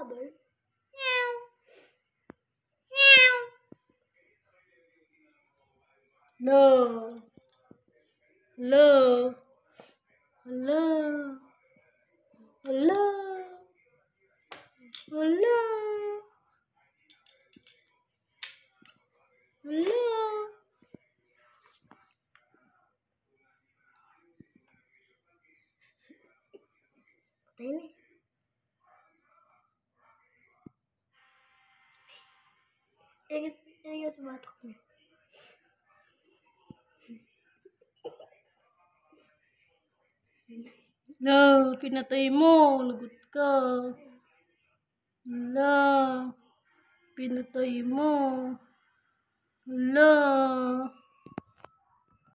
habol. No. Hello. Hello. Hello. Hello. Hello. Patay na. Egit sa batok niya. No, pinatay mo. Lagot ka. Hala. Pinatay mo. Hala.